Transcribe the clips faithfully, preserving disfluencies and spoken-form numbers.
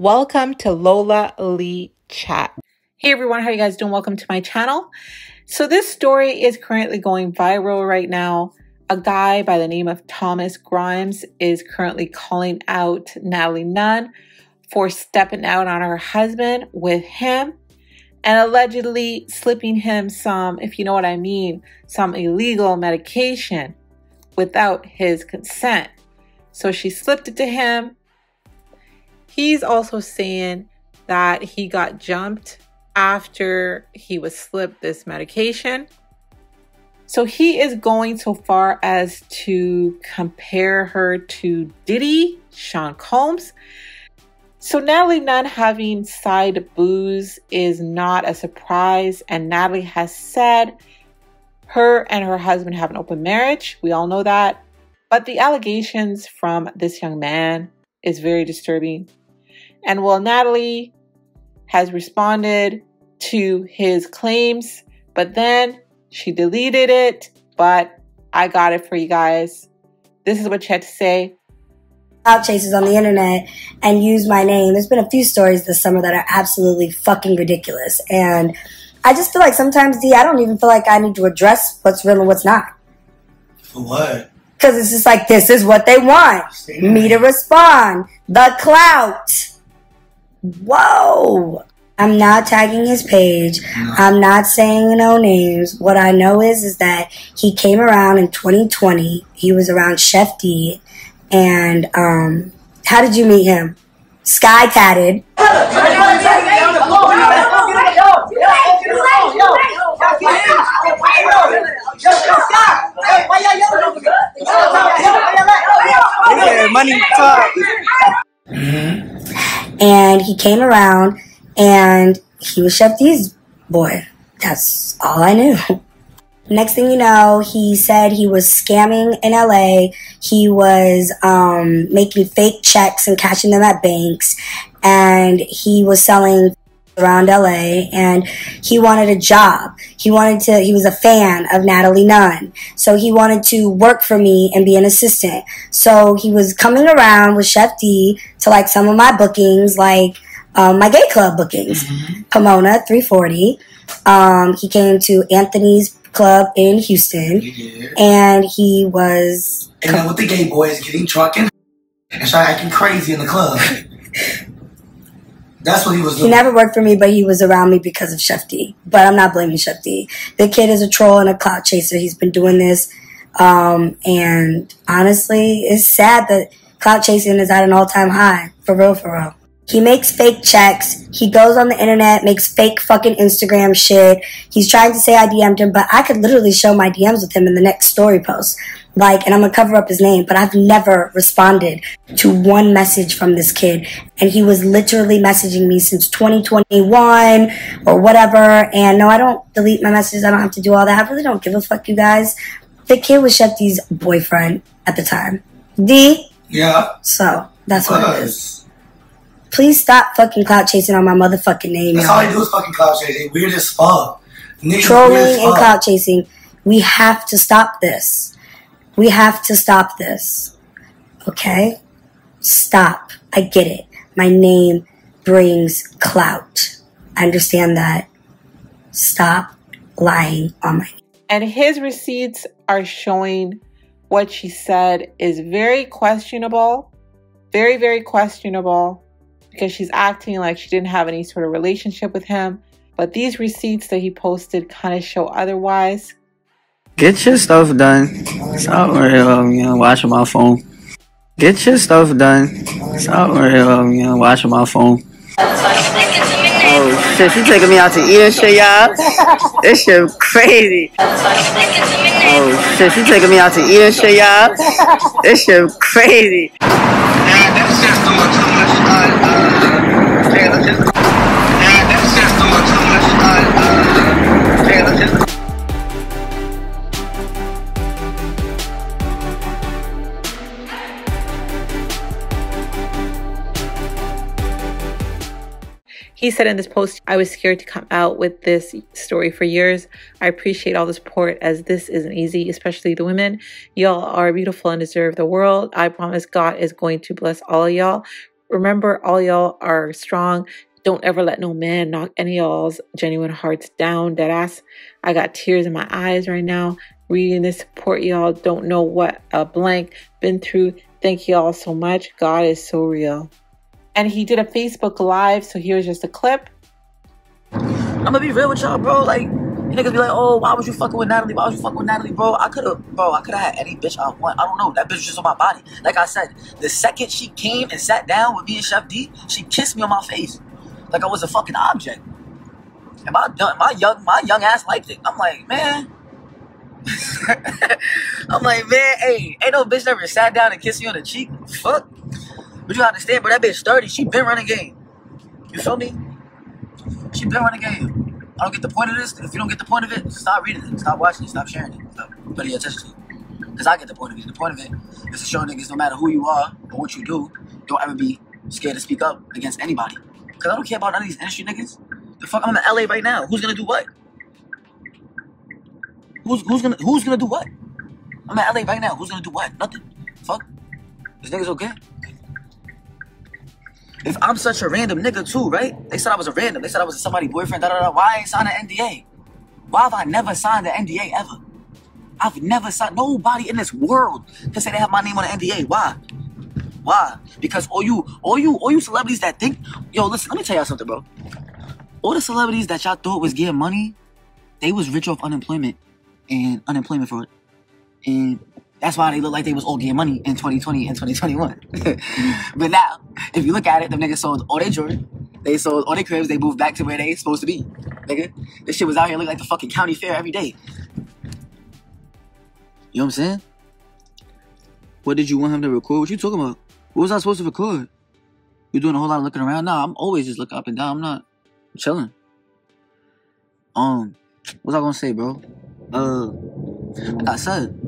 Welcome to Lola Lee Chat. Hey everyone, how you guys doing? Welcome to my channel. So this story is currently going viral right now. A guy by the name of Thomas Grimes is currently calling out Natalie Nunn for stepping out on her husband with him and allegedly slipping him some, if you know what I mean, some illegal medication without his consent. So she slipped it to him. He's also saying that he got jumped after he was slipped this medication. So he is going so far as to compare her to Diddy, Sean Combs. So Natalie Nunn having side booze is not a surprise, and Natalie has said her and her husband have an open marriage. We all know that. But the allegations from this young man is very disturbing. And while Natalie has responded to his claims, but then she deleted it, but I got it for you guys. This is what she had to say. Clout chasers on the internet and use my name. There's been a few stories this summer that are absolutely fucking ridiculous. And I just feel like sometimes, D, I don't even feel like I need to address what's real and what's not. For what? Because it's just like, this is what they want. Damn. Me to respond. The clout. Whoa. I'm not tagging his page. No. I'm not saying no names. What I know is, is that he came around in twenty twenty. He was around Chef D. And um, how did you meet him? Sky tatted. Money talk. And he came around and he was Chef D's boy. That's all I knew. Next thing you know, he said he was scamming in L A. He was um, making fake checks and cashing them at banks. And he was selling around L A, and he wanted a job. He wanted to, he was a fan of Natalie Nunn. So he wanted to work for me and be an assistant. So he was coming around with Chef D to like some of my bookings, like um, my gay club bookings. Mm-hmm. Pomona, three forty. Um, he came to Anthony's club in Houston. He and he was... And then with the gay boys getting drunk and, and started acting crazy in the club. That's what he was doing. He never worked for me, but he was around me because of Chef D. But I'm not blaming Chef D. The kid is a troll and a clout chaser. He's been doing this. Um, and honestly, it's sad that clout chasing is at an all-time high. For real, for real. He makes fake checks. He goes on the internet, makes fake fucking Instagram shit. He's trying to say I D M'd him, but I could literally show my D Ms with him in the next story post. Like, and I'm gonna cover up his name, but I've never responded to one message from this kid. And he was literally messaging me since twenty twenty-one or whatever. And no, I don't delete my messages. I don't have to do all that. I really don't give a fuck, you guys. The kid was Chef D's boyfriend at the time. D? Yeah. So, that's what it is. Please stop fucking clout chasing on my motherfucking name, That's y'all. all he do is fucking clout chasing. Weird as fuck. Niggas Trolling weird as and fuck. clout chasing. We have to stop this. We have to stop this. Okay? Stop. I get it. My name brings clout. I understand that. Stop lying on my name. And his receipts are showing what she said is very questionable. Very, very questionable. Because she's acting like she didn't have any sort of relationship with him. But these receipts that he posted kind of show otherwise. Get your stuff done. Stop worrying about me and watching my phone. Get your stuff done. Stop worrying about me and watching my phone. Oh shit, she taking me out to eat and shit, y'all. This shit crazy. Oh shit, she taking me out to eat and shit, y'all. This shit crazy. He said in this post, I was scared to come out with this story for years. I appreciate all the support as this isn't easy, especially the women. Y'all are beautiful and deserve the world. I promise God is going to bless all of y'all. Remember, all y'all are strong. Don't ever let no man knock any of y'all's genuine hearts down. Deadass. I got tears in my eyes right now reading this. Support y'all. Don't know what a blank been through. Thank y'all so much. God is so real. And he did a Facebook Live, so here's just a clip. I'm gonna be real with y'all, bro. Like, you niggas be like, oh, why was you fucking with Natalie? Why was you fucking with Natalie, bro? I could've, bro, I could've had any bitch I want. I don't know. That bitch was just on my body. Like I said, the second she came and sat down with me and Chef D, she kissed me on my face. Like I was a fucking object. And my, my young my young ass liked it. I'm like, man. I'm like, man, hey, ain't no bitch never sat down and kissed me on the cheek. Fuck. But you understand, bro, that bitch thirty. She been running game. You feel me? She been running game. I don't get the point of this. If you don't get the point of it, stop reading it. Stop watching it. Stop sharing it. Stop putting your attention to it. Because I get the point of it. The point of it is to show niggas no matter who you are or what you do, don't ever be scared to speak up against anybody. Because I don't care about none of these industry niggas. The fuck, I'm in L A right now. Who's gonna do what? Who's who's gonna who's gonna do what? I'm in L A right now. Who's gonna do what? Nothing. Fuck. This nigga's okay. If I'm such a random nigga too, right? They said I was a random. They said I was somebody's boyfriend. Da da da. Why I ain't signed an N D A? Why have I never signed an N D A ever? I've never signed. Nobody in this world can say they have my name on an N D A. Why? Why? Because all you, all you, all you celebrities that think, yo, listen, let me tell y'all something, bro. All the celebrities that y'all thought was getting money, they was rich off unemployment and unemployment fraud. And that's why they look like they was all getting money in twenty twenty and twenty twenty-one. But now, if you look at it, them niggas sold all their jewelry. They sold all their cribs. They moved back to where they supposed to be. Nigga, this shit was out here looking like the fucking county fair every day. You know what I'm saying? What did you want him to record? What you talking about? What was I supposed to record? You doing a whole lot of looking around? Nah, I'm always just looking up and down. I'm not I'm chilling. Um, what was I gonna say, bro? Uh, like I said,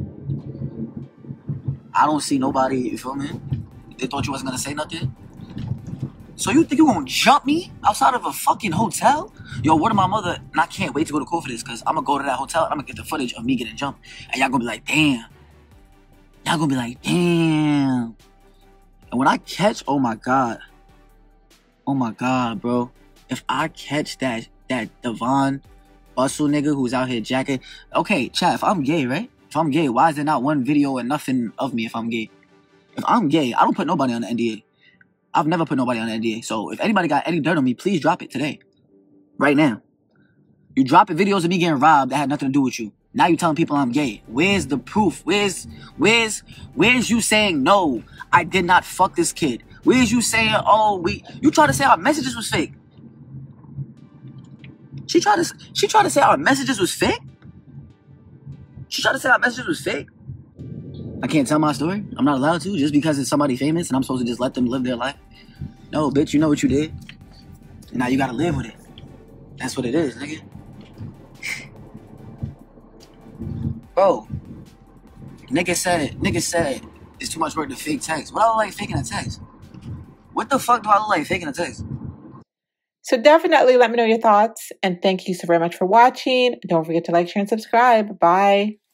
I don't see nobody, you feel me? They thought you wasn't gonna say nothing? So you think you gonna jump me outside of a fucking hotel? Yo, what if my mother, and I can't wait to go to court for this, because I'm gonna go to that hotel and I'm gonna get the footage of me getting jumped. And y'all gonna be like, damn. Y'all gonna be like, damn. And when I catch, oh my God. Oh my God, bro. If I catch that, that Devon Bustle nigga who's out here jacking. Okay, chat, if I'm gay, right? If I'm gay, why is there not one video and nothing of me if I'm gay? If I'm gay, I don't put nobody on the N D A. I've never put nobody on the N D A. So if anybody got any dirt on me, please drop it today. Right now. You dropping videos of me getting robbed that had nothing to do with you. Now you telling people I'm gay. Where's the proof? Where's, where's, where's you saying, no, I did not fuck this kid? Where's you saying, oh, we, you tried to say our messages was fake. She tried to, she tried to say our messages was fake? She tried to say our messages was fake? I can't tell my story. I'm not allowed to just because it's somebody famous and I'm supposed to just let them live their life. No, bitch, you know what you did. And now you gotta live with it. That's what it is, nigga. Bro, nigga said, nigga said it's too much work to fake text. What I look like faking a text? What the fuck do I look like faking a text? So definitely let me know your thoughts. And thank you so very much for watching. Don't forget to like, share, and subscribe. Bye.